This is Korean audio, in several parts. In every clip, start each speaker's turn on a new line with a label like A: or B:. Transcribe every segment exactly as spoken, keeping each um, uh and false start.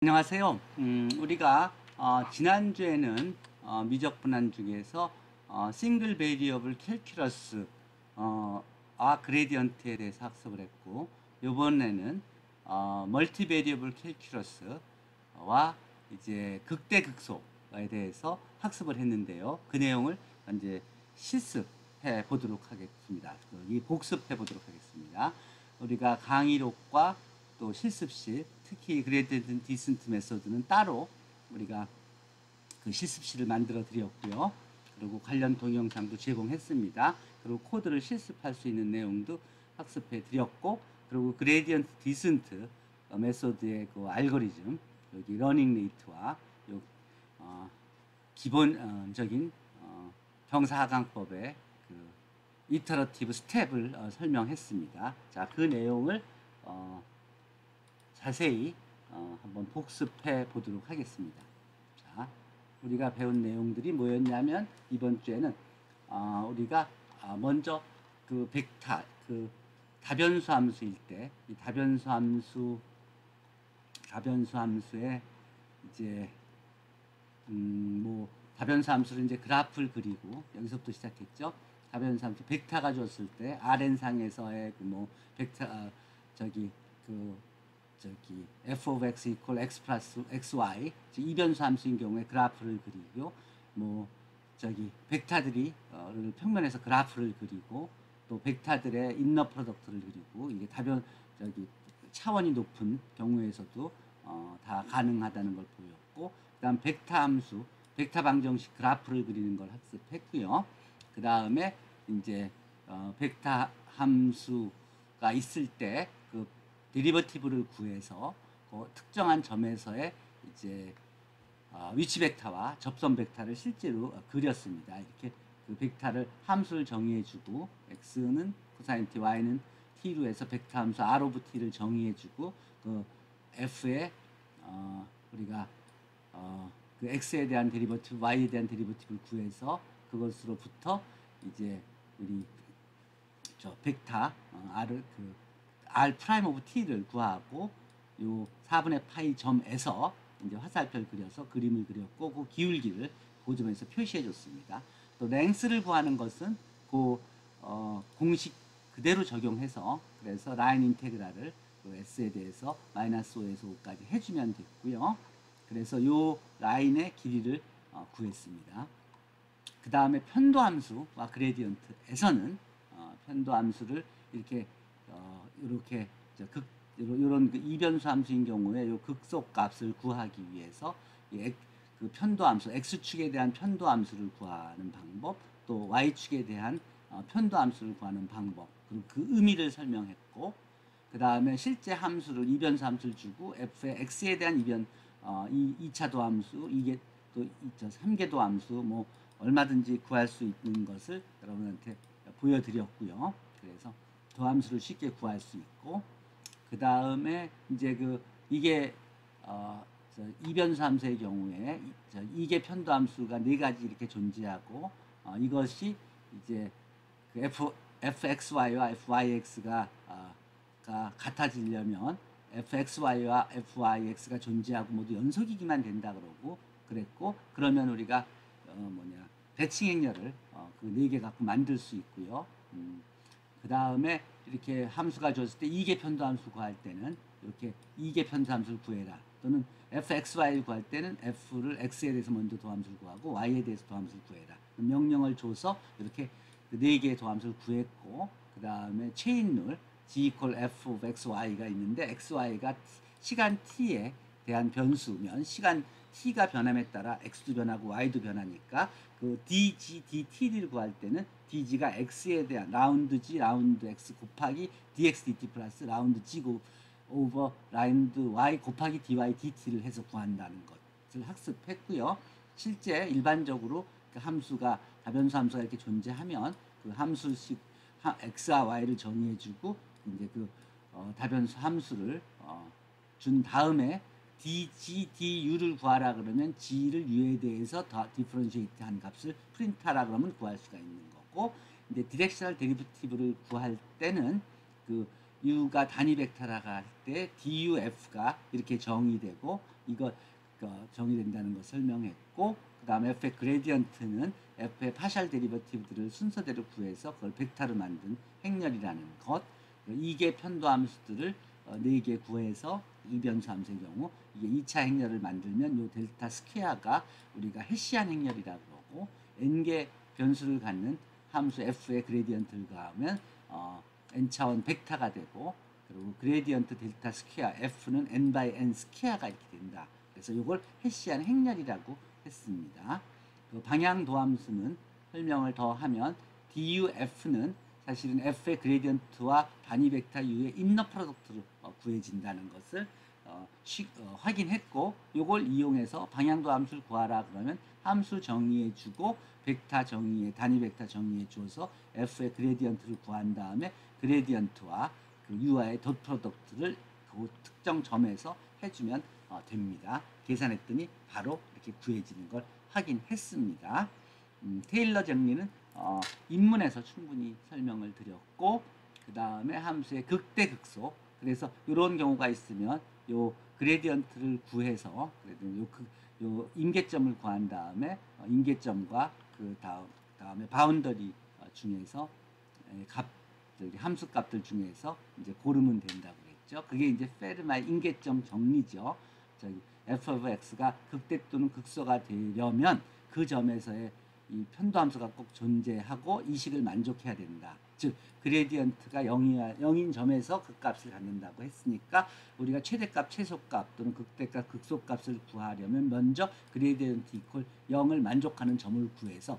A: 안녕하세요. 음, 우리가 어, 지난주에는 어, 미적 분한 중에서 어, 싱글 베리어블 캘큘러스 어, 아 그레디언트에 대해서 학습을 했고, 이번에는 어, 멀티 베리어블 캘큘러스와 이제 극대 극소에 대해서 학습을 했는데요. 그 내용을 이제 실습해 보도록 하겠습니다. 이 복습해 보도록 하겠습니다. 우리가 강의록과 또 실습실, 특히 그레디언트 디센트 메소드는 따로 우리가 그 실습실을 만들어 드렸고요. 그리고 관련 동영상도 제공했습니다. 그리고 코드를 실습할 수 있는 내용도 학습해 드렸고, 그리고 그레디언트 디센트 메소드의 그 알고리즘, 여기 러닝 레이트와 요 어, 기본적인 어, 경사하강법의 그 이터러티브 스텝을 어, 설명했습니다. 자, 그 내용을 어, 자세히 어, 한번 복습해 보도록 하겠습니다. 자, 우리가 배운 내용들이 뭐였냐면, 이번 주에는 어, 우리가 아, 먼저 그 벡터, 그 다변수 함수일 때, 이 다변수 함수, 다변수 함수에 이제 음, 뭐 다변수 함수를 이제 그래프를 그리고, 여기서부터 시작했죠. 다변수 함수 벡터가 줬을 때 알엔 상에서의 그 뭐 벡터 어, 저기 그 저기 f of x equal x 플러스 xy, 이변수 함수인 경우에 그래프를 그리고, 뭐 저기 벡터들이 어, 평면에서 그래프를 그리고, 또 벡터들의 인너 프로덕트를 그리고, 이게 다변 저기 차원이 높은 경우에서도 어, 다 가능하다는 걸 보였고, 그다음 벡터 함수, 벡터 방정식 그래프를 그리는 걸 학습했고요. 그 다음에 이제 어, 벡터 함수가 있을 때 그 데리버티브를 구해서 그 특정한 점에서의 이제 어, 위치 벡터와 접선 벡터를 실제로 어, 그렸습니다. 이렇게 그 벡터를 함수를 정의해주고, x는 코사인 t, y는 t로 해서 벡터 함수 r 오브 t를 정의해주고, 그 f에 어, 우리가 어, 그 x에 대한 데리버티브, y에 대한 데리버티브를 구해서 그것으로부터 이제 우리 저 벡터 어, r을 그 r 프라임 오브 t를 구하고, 요 사분의 파이 점에서 이제 화살표를 그려서 그림을 그렸고, 그 기울기를 그 점에서 표시해 줬습니다. 또 랭스를 구하는 것은 그 어, 공식 그대로 적용해서, 그래서 라인 인테그랄을 그 s에 대해서 마이너스 오에서 오까지 해주면 됐고요. 그래서 요 라인의 길이를 어, 구했습니다. 그 다음에 편도 함수와 그레디언트에서는 어, 편도 함수를 이렇게 어, 이렇게 극 이런 그 이변수 함수인 경우에 요 극속 값을 구하기 위해서 이 그 편도 함수, x축에 대한 편도 함수를 구하는 방법, 또 y축에 대한 어, 편도 함수를 구하는 방법, 그리고 그 의미를 설명했고, 그 다음에 실제 함수를, 이변수 함수를 주고 f의 x에 대한 이변 어, 이, 이 차 도함수, 이게 또 삼 개 도함수, 뭐 얼마든지 구할 수 있는 것을 여러분한테 보여드렸고요. 그래서 도함수를 쉽게 구할 수 있고, 그 다음에 이제 그 이게 어, 이변수 함수의 경우에 이, 이게 편도 함수가 네 가지 이렇게 존재하고, 어, 이것이 이제 그 f fxy와 fyx가 어, 가 같아지려면 fxy와 fyx가 존재하고 모두 연속이기만 된다 그러고 그랬고, 그러면 우리가 어 뭐냐 대칭 행렬을 어 그 네 개 갖고 만들 수 있고요. 음 그 다음에 이렇게 함수가 줬을 때 이계 편도 함수 구할 때는 이렇게 이계 편도 함수를 구해라, 또는 fxy를 구할 때는 f를 x에 대해서 먼저 도함수를 구하고 y에 대해서 도함수를 구해라, 명령을 줘서 이렇게 네 개의 도함수를 구했고, 그 다음에 체인룰 g equal f of xy가 있는데, xy가 시간 t에 대한 변수면 시간 t가 변함에 따라 x도 변하고 y도 변하니까 그 dg dt를 구할 때는 dg가 x에 대한 라운드 g 라운드 x 곱하기 dx dt 플러스 라운드 g 오버 라운드 y 곱하기 dy dt를 해서 구한다는 것을 학습했고요. 실제 일반적으로 그 함수가 다변수 함수가 이렇게 존재하면 그 함수식 x와 y를 정의해주고, 이제 그 어, 다변수 함수를 어, 준 다음에 dg, du를 구하라 그러면 g를 u에 대해서 더 디퍼런시에이트 한 값을 프린트하라 그러면 구할 수가 있는 거고, 이제 디렉셔널 데리버티브를 구할 때는 그 u가 단위 벡터라고 할 때 duf가 이렇게 정의되고, 이거 어, 정의된다는 걸 설명했고, 그 다음에 F의 그레디언트는 F의 파셜 데리버티브들을 순서대로 구해서 그걸 벡터로 만든 행렬이라는 것, 이개 편도 함수들을 어, 네 개 구해서 이변수 함수의 경우 이게 이 차 행렬을 만들면 요 델타 스퀘어가 우리가 헤시안 행렬이라고 그러고, n개 변수를 갖는 함수 F의 그레디언트를 가하면 어, n차원 벡터가 되고, 그리고 그레디언트 델타 스퀘어 F는 n 바이 n 스퀘어가 이렇게 된다. 그래서 이걸 헤시안 행렬이라고 했습니다. 그 방향도함수는 설명을 더 하면 디유에프는 사실은 F의 그레디언트와 단위 벡터 U의 인너 프로덕트로 어, 구해진다는 것을 어, 시, 어, 확인했고, 이걸 이용해서 방향도 함수를 구하라 그러면 함수 정의해 주고 벡터 정의에 단위 벡터 정의해 주어서 F의 그레디언트를 구한 다음에 그레디언트와 그 U와의 덧 프로덕트를 그 특정 점에서 해주면 어, 됩니다. 계산했더니 바로 이렇게 구해지는 걸 확인했습니다. 음, 테일러 정리는 어, 입문에서 충분히 설명을 드렸고, 그 다음에 함수의 극대극소, 그래서 이런 경우가 있으면 요 그레디언트를 구해서 요, 요 임계점을 구한 다음에 어, 임계점과 그 다음 다음에 바운더리 어, 중에서 에, 값 저기 함수 값들 중에서 이제 고르면 된다고 그랬죠. 그게 이제 페르마의 임계점 정리죠. 저기 f of x가 극대 또는 극소가 되려면 그 점에서의 이 편도함수가 꼭 존재하고 이 식을 만족해야 된다. 즉 그레디언트가 영이야, 영인 점에서 그 값을 갖는다고 했으니까 우리가 최대값, 최소값 또는 극대값, 극소값을 구하려면 먼저 그레디언트 이퀄 영을 만족하는 점을 구해서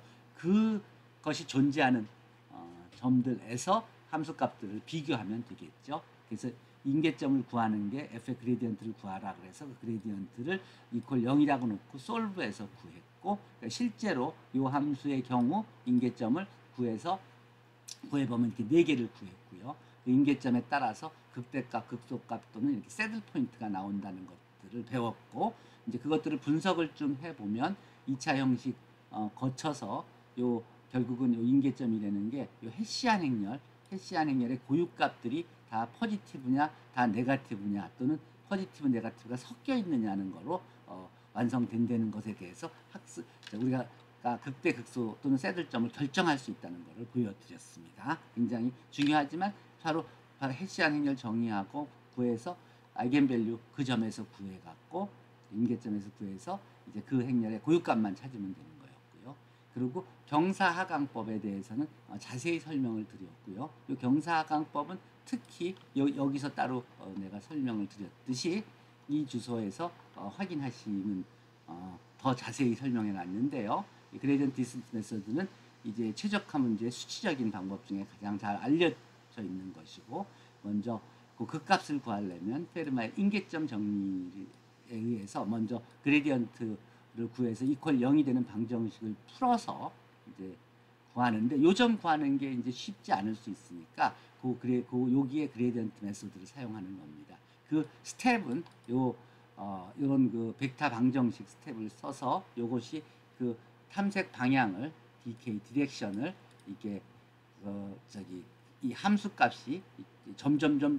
A: 그것이 존재하는 어, 점들에서 함수값들을 비교하면 되겠죠. 그래서 임계점을 구하는 게 F의 그레디언트를 구하라 그래서 그 그레디언트를 이퀄 영이라고 놓고 솔브해서 구했고, 그러니까 실제로 이 함수의 경우 임계점을 구해서 구해보면 이렇게 네 개를 구했고요. 그 임계점에 따라서 극대값, 극소값 또는 이렇게 새들 포인트가 나온다는 것들을 배웠고, 이제 그것들을 분석을 좀 해보면 이 차 형식 어, 거쳐서 요 결국은 요 임계점이라는 게 요 헤시안 행렬, 헤시안 행렬의 고유값들이 다 포지티브냐, 다 네거티브냐, 또는 포지티브, 네거티브가 섞여 있느냐는 거로 어, 완성된다는 것에 대해서 학습, 우리가 극대, 극소 또는 새들점을 결정할 수 있다는 것을 보여드렸습니다. 굉장히 중요하지만 바로, 바로 헤시안 행렬 정의하고 구해서 아이겐밸류 그 점에서 구해갖고 임계점에서 구해서 이제 그 행렬의 고유값만 찾으면 되는 거였고요. 그리고 경사하강법에 대해서는 자세히 설명을 드렸고요. 이 경사하강법은 특히 여, 여기서 따로 어, 내가 설명을 드렸듯이 이 주소에서 어, 확인하시면 어, 더 자세히 설명해 놨는데요. 그레디언트 디스턴스 메서드는 이제 최적화 문제의 수치적인 방법 중에 가장 잘 알려져 있는 것이고, 먼저 그 극값을 구하려면 페르마의 임계점 정리에 의해서 먼저 그레디언트를 구해서 이퀄 영이 되는 방정식을 풀어서 이제 구하는데, 요점 구하는 게 이제 쉽지 않을 수 있으니까 그 그래 그 여기에 그레디언트 메소드를 사용하는 겁니다. 그 스텝은 요 어, 이런 그 벡터 방정식 스텝을 써서 요것이 그 탐색 방향을 디케이 디렉션을 이게 어, 저기 이 함수 값이 점점점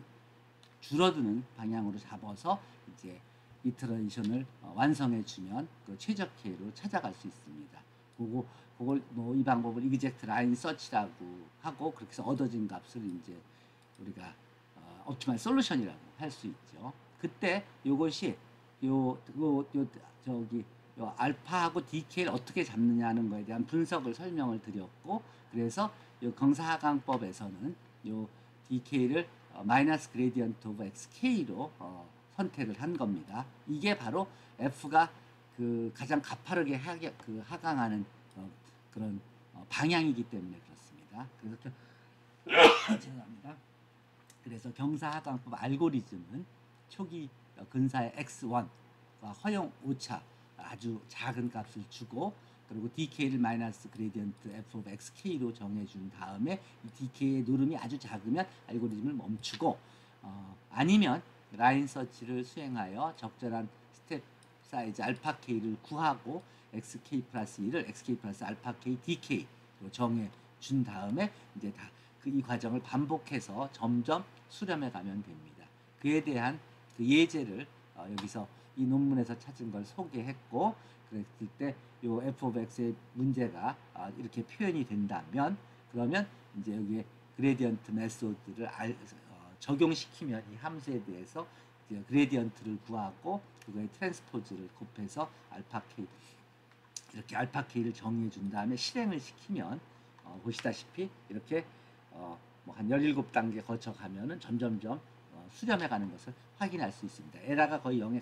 A: 줄어드는 방향으로 잡아서 이제 이터레이션을 어, 완성해 주면 그 최적 K로 찾아갈 수 있습니다. 그거 그걸 뭐 이 방법을 이그젝트 라인 서치라고 하고, 그렇게 해서 얻어진 값을 이제 우리가 어, 옵티멀 솔루션이라고 할 수 있죠. 그때 요것이 요, 요, 요 저기 요 알파하고 디케이를 어떻게 잡느냐는 거에 대한 분석을 설명을 드렸고, 그래서 요 경사하강법에서는 요 디케이를 어, 마이너스 그레디언트 오브 엑스케이로 어, 선택을 한 겁니다. 이게 바로 F가 그 가장 가파르게 하게, 그 하강하는 어, 그런 어, 방향이기 때문에 그렇습니다. 그래서 죄송합니다. 그래서 경사하강법 알고리즘은 초기 근사의 엑스 원과 허용 오차 아주 작은 값을 주고, 그리고 디케이를 마이너스 그레디언트 F of xk로 정해준 다음에 이 디케이의 노름이 아주 작으면 알고리즘을 멈추고, 어, 아니면 라인 서치를 수행하여 적절한 스텝 사이즈 알파 k를 구하고 xk 플러스 일을 xk 플러스 알파 k dk로 정해 준 다음에 이제 다 그 이 과정을 반복해서 점점 수렴해 가면 됩니다. 그에 대한 그 예제를 어, 여기서 이 논문에서 찾은 걸 소개했고, 그랬을 때 요 에프 오브 엑스의 문제가 아, 이렇게 표현이 된다면, 그러면 이제 여기에 그레디언트 메소드를 알, 어, 적용시키면 이 함수에 대해서 이제 그레디언트를 구하고 그거에 트랜스포즈를 곱해서 알파 k 이렇게 알파 k를 정의해 준 다음에 실행을 시키면 어, 보시다시피 이렇게 어, 뭐 한 열일곱 단계 거쳐 가면은 점점점 어, 수렴해 가는 것을 확인할 수 있습니다. 에라가 거의 영에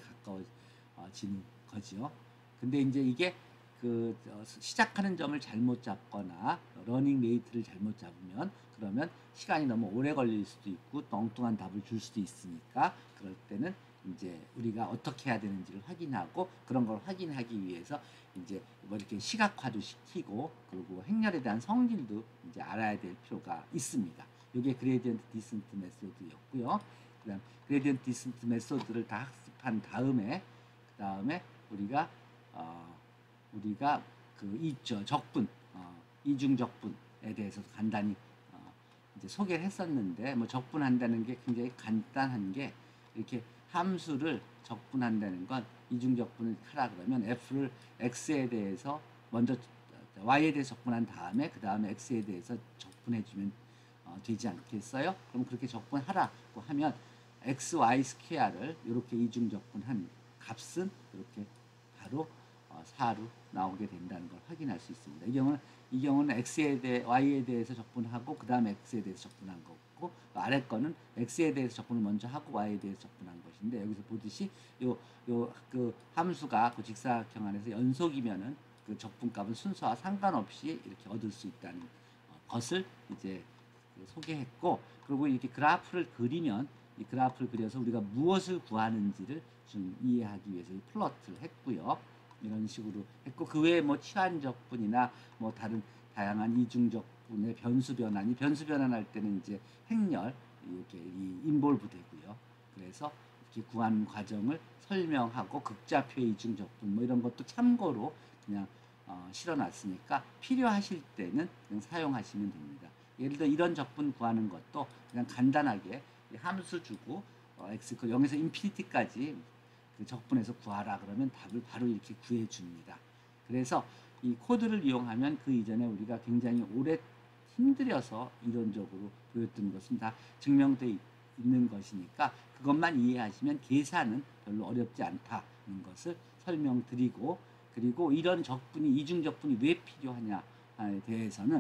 A: 가까워지는 거죠. 근데 이제 이게 그 어, 시작하는 점을 잘못 잡거나 러닝 레이트를 잘못 잡으면 그러면 시간이 너무 오래 걸릴 수도 있고 엉뚱한 답을 줄 수도 있으니까, 그럴 때는 이제 우리가 어떻게 해야 되는지를 확인하고, 그런 걸 확인하기 위해서 이제 뭐 이렇게 시각화도 시키고, 그리고 행렬에 대한 성질도 이제 알아야 될 필요가 있습니다. 이게 그레디언트 디센트 메소드였고요. 그다음 그레디언트 디센트 메소드를 다 학습한 다음에 그 다음에 우리가 어, 우리가 그 이저 적분 어, 이중 적분에 대해서도 간단히 어, 이제 소개를 했었는데, 뭐 적분한다는 게 굉장히 간단한 게, 이렇게 함수를 적분한다는 건 이중 적분을 하라 그러면 f를 x에 대해서 먼저 y에 대해서 적분한 다음에 그 다음에 x에 대해서 적분해 주면 어, 되지 않겠어요? 그럼 그렇게 적분하라고 하면 x, y 스퀘어를 이렇게 이중 적분한 값은 이렇게 바로 어, 사로 나오게 된다는 걸 확인할 수 있습니다. 이 경우는 이 경우는 x에 대해 y에 대해서 적분하고 그 다음에 x에 대해서 적분한 거고, 아래 거는 x에 대해서 적분을 먼저 하고 y에 대해서 적분한 것인데, 여기서 보듯이 요 요 그 함수가 그 직사각형 안에서 연속이면은 그 적분값은 순서와 상관없이 이렇게 얻을 수 있다는 것을 이제 소개했고, 그리고 이렇게 그래프를 그리면 이 그래프를 그려서 우리가 무엇을 구하는지를 좀 이해하기 위해서 이 플러트를 했고요. 이런 식으로 했고, 그 외에 뭐 치환적분이나 뭐 다른 다양한 이중적분의 변수 변환이 변수 변환할 때는 이제 행렬 이렇게 이 인볼브 되고요. 그래서 이렇게 구하는 과정을 설명하고 극좌표의 이중적분 뭐 이런 것도 참고로 그냥 어, 실어놨으니까 필요하실 때는 그냥 사용하시면 됩니다. 예를 들어 이런 적분 구하는 것도 그냥 간단하게 함수 주고 어, x 그 영에서 인피니티까지 그 적분해서 구하라 그러면 답을 바로 이렇게 구해 줍니다. 그래서 이 코드를 이용하면 그 이전에 우리가 굉장히 오래 힘들여서 이론적으로 보였던 것은 다 증명되어 있는 것이니까 그것만 이해하시면 계산은 별로 어렵지 않다는 것을 설명드리고, 그리고 이런 적분이 이중 적분이 왜 필요하냐에 대해서는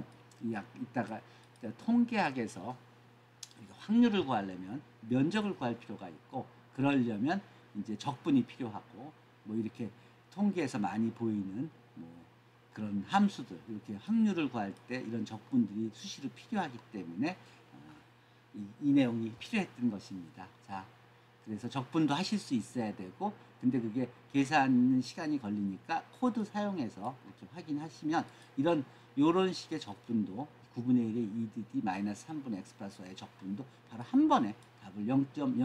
A: 이따가 통계학에서 확률을 구하려면 면적을 구할 필요가 있고, 그러려면 이제 적분이 필요하고, 뭐 이렇게 통계에서 많이 보이는 뭐 그런 함수들, 이렇게 확률을 구할 때 이런 적분들이 수시로 필요하기 때문에 어, 이, 이 내용이 필요했던 것입니다. 자, 그래서 적분도 하실 수 있어야 되고, 근데 그게 계산 시간이 걸리니까 코드 사용해서 이렇게 확인하시면 이런 요런 식의 적분도 구분의 일의 이 디 디 마이너스 삼분의 x 플러스 y의 적분도 바로 한 번에 답을 영 점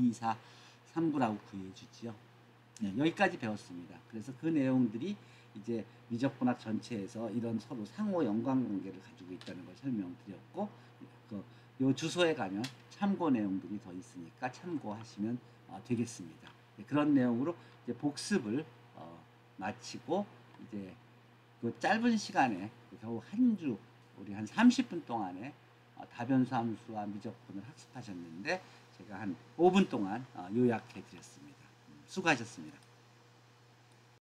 A: 영일이사삼구라고 구해주지요. 네, 여기까지 배웠습니다. 그래서 그 내용들이 이제 미적분학 전체에서 이런 서로 상호 연관관계를 가지고 있다는 걸 설명드렸고, 그, 요 주소에 가면 참고 내용들이 더 있으니까 참고하시면 어, 되겠습니다. 네, 그런 내용으로 이제 복습을 어, 마치고 이제 그 짧은 시간에 겨우 한 주 우리 한 삼십 분 동안에 어, 다변수 함수와 미적분을 학습하셨는데 제가 한 오 분 동안 어, 요약해 드렸습니다. 수고하셨습니다.